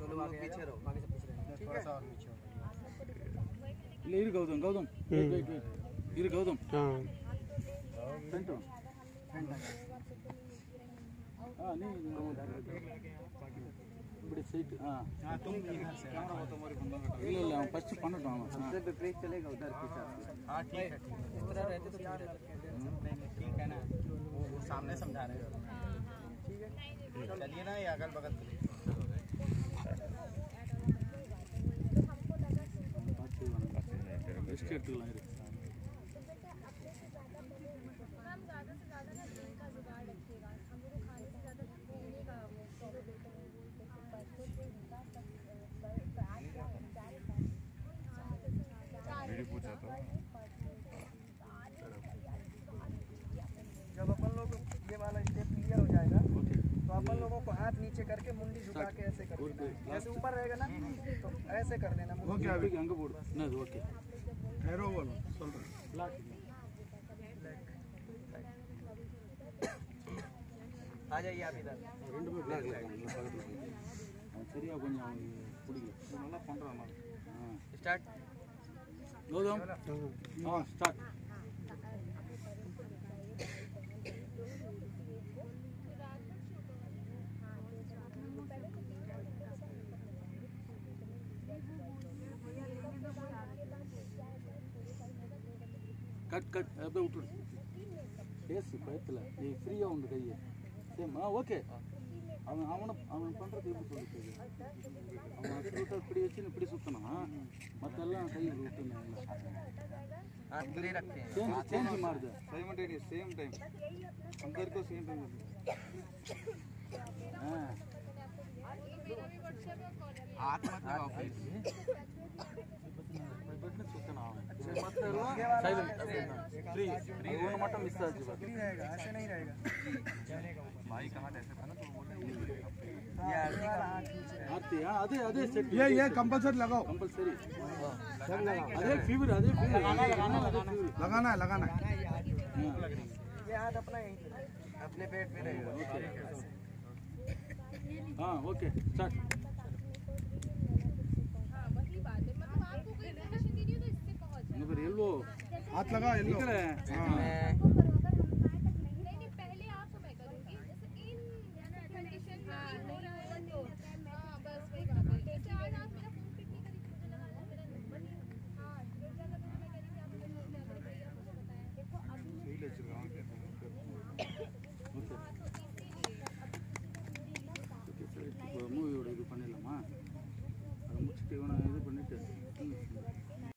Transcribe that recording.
लोग पीछे रहो, बाकी सब पीछे रहो, थोड़ा सा और नीचे हो। ले इर गौतम वेट इर गौतम हां फ्रंट हां नहीं बड़ी सीट हां तुम इधर से कैमरा हो तुम्हारी बंदा का ले ले फर्स्ट பண்ணட்டும் सबसे पे ब्रेक चलेगा उधर के साथ हां ठीक है इस तरह रहते तो ठीक है ना वो सामने समझा रहे हो ठीक है चलिए ना ये अगल बगल इसके टूल है हम ज्यादा से ज्यादा ना दिन का जुगाड़ रखिएगा हम लोग खाने से ज्यादा पीने का पूछा था जब अपन लोग ये वाला स्टेप क्लियर हो जाएगा तो अपन लोगों को हाथ नीचे करके मुंडी झुका के ऐसे कर देना जैसे ऊपर रहेगा ना तो ऐसे कर देना ओके अभी अंग बोल ना ओके एरो बोलो ब्लैक आ जाइए आप इधर ரெண்டு பேர் ब्लैक சரியா கொஞ்சம் புடிங்க நல்லா பண்றாங்க ஸ்டார்ட் கௌதம் ஸ்டார்ட் कट அப்படியே விட்டு பேசு பயத்துல நீ ஃப்ரீயா உண்டு கையை சேம் ஓகே அவன் பண்றது எப்படி சொல்லிட்டு அவன் ஸ்கூட்டர் இப்படி வச்சு இப்படி சுத்தணும் மத்தெல்லாம் கை விட்டுணும் चेंज मार दे साइमल्टेनियस सेम टाइम अंदर को सेम टाइम हां मेरा भी व्हाट्सएप पे कॉल हाथ मत लगाओ प्लीज बटन सुतना मतलब साइलेंट फ्री वो मत मिस आ जाएगा फ्री रहेगा ऐसे नहीं रहेगा भाई कहां ऐसे था ना तो बोल ये आरती हां अदे सेट ये कंपलसरी लगाओ कंपलसरी सब लगाओ अदे फीवर लगाना ये हाथ अपना यहीं अपने पेट पे रहेगा हां ओके स्टार्ट हां वही बात है मतलब आपको कोई इन्फॉर्मेशन दी थी तो इससे कहो मगर येलो हाथ लगा येलो हां